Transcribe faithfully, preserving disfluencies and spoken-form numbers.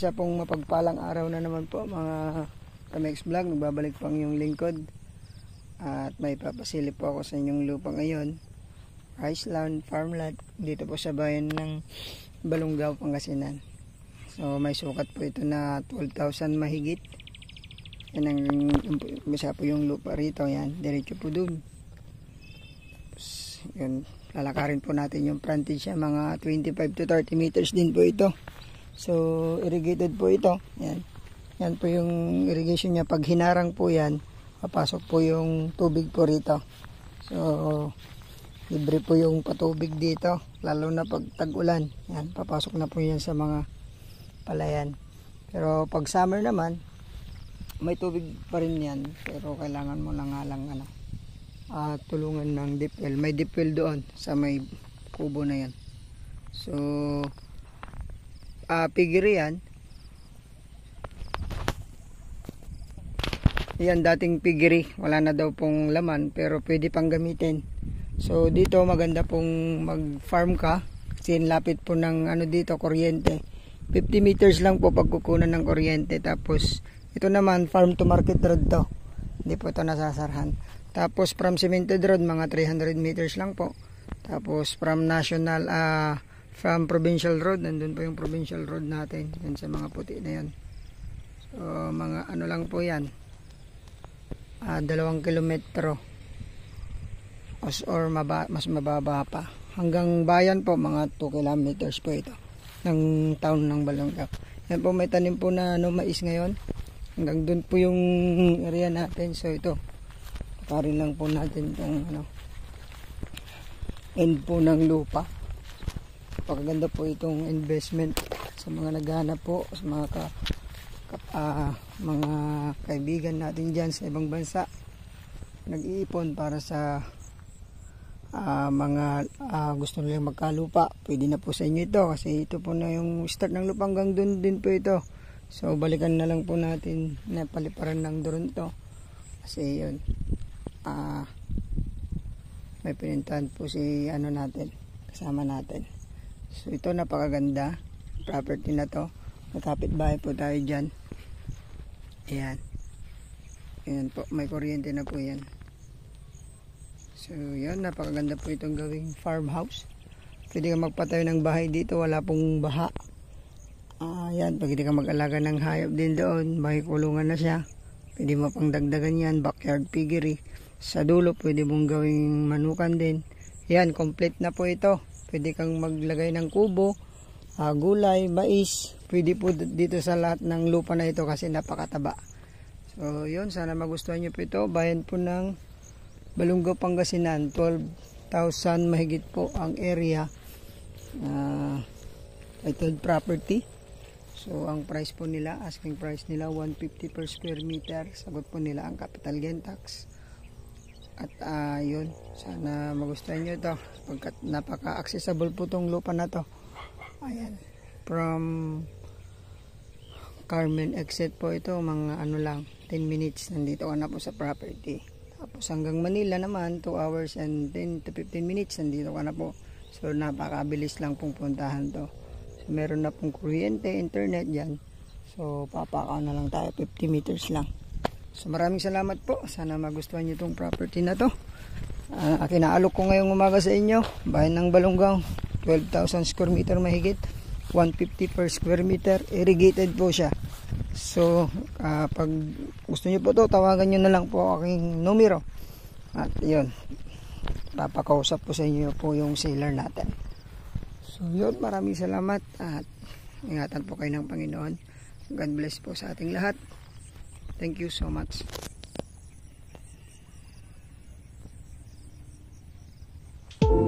isa pong mapagpalang araw na naman po mga Kamex Vlog. Nagbabalik pang yung lingkod at may papasilip po ako sa inyong lupa ngayon. Rice land, farmland dito po sa bayan ng Balungaw, Pangasinan. So may sukat po ito na twelve thousand mahigit. Yan ang isa po yung lupa rito. Yan, diretso po dun. Yun, lalakarin po natin yung frontage niya, mga twenty-five to thirty meters din po ito. So irrigated po ito. Yan. Yan po yung irrigation niya. Pag hinarang po yan, papasok po yung tubig po rito. So libre po yung patubig dito, lalo na pag tag-ulan. Yan, papasok na po yan sa mga palayan. Pero pag summer naman, may tubig pa rin yan. Pero kailangan mo lang nga lang ano, uh, tulungan ng deep well. May deep well doon sa may kubo na yan. So uh, piggery yan. Yan dating piggery, wala na daw pong laman pero pwede pang gamitin. So dito maganda pong mag-farm ka kasi lapit po ng ano dito, kuryente. fifty meters lang po pagkukunan ng kuryente. Tapos ito naman farm to market road to. Hindi po ito nasasarhan. Tapos from cemented road mga three hundred meters lang po. Tapos from national uh, from provincial road, nandun po yung provincial road natin. Yan sa mga puti na yan. So mga ano lang po yan. Uh, dalawang kilometro or maba, mas mababa pa. Hanggang bayan po mga two kilometers po ito ng town ng Balungaw. Yan po, may tanim po na ano, mais ngayon. Hanggang doon po yung area natin. So ito, pakarin lang po natin itong ano, end po ng lupa. Pagaganda po itong investment sa mga naghahanap po, sa mga ka, ka, uh, mga kaibigan natin dyan sa ibang bansa. Nag-iipon para sa Uh, mga uh, gusto nilang magkalupa, pwede na po sa inyo ito kasi ito po na yung start ng lupa, hanggang dun din po ito. So balikan na lang po natin na paliparan ng drone to kasi yun uh, may pinintahan po si ano natin, kasama natin. So ito napakaganda property na to, magkapit bahay po tayo dyan. Ayan, ayan po, may kuryente na po yan. So yan, napakaganda po itong gawing farmhouse. Pwede ka magpatayo ng bahay dito, wala pong baha. Uh, yan, pwede ka mag-alaga ng hayop din doon, bahay kulungan na siya. Pwede mo pang dagdagan yan, backyard piggery. Sa dulo pwede mong gawing manukan din. Yan, complete na po ito. Pwede kang maglagay ng kubo, uh, gulay, mais. Pwede po dito sa lahat ng lupa na ito kasi napakataba. So yun, sana magustuhan nyo po ito. Bayan po ng Balungaw, Pangasinan, twelve thousand mahigit po ang area, uh, titled property. So ang price po nila, asking price nila one fifty per square meter. Sagot po nila ang capital gain tax. At uh, yun, sana magustuhan nyo ito pagkat napaka-accessible po tong lupa na to. Ayan, from Carmen exit po ito, mga ano lang, ten minutes nandito ka na po sa property. Tapos hanggang Manila naman, two hours and ten to fifteen minutes nandito ka na po. So napakabilis lang pong puntahan to. So meron na pong kuryente, internet dyan. So papakaw na lang tayo, fifty meters lang. So maraming salamat po. Sana magustuhan nyo itong property na to. Uh, kinaalok ko ngayong umaga sa inyo, bayan ng Balungaw, twelve thousand square meter mahigit, one fifty per square meter, irrigated po siya. So uh, pag gusto nyo po to, tawagan nyo na lang po aking numero. At yun, papakausap po sa inyo po yung seller natin. So yun, maraming salamat at ingatan po kayo ng Panginoon. God bless po sa ating lahat. Thank you so much.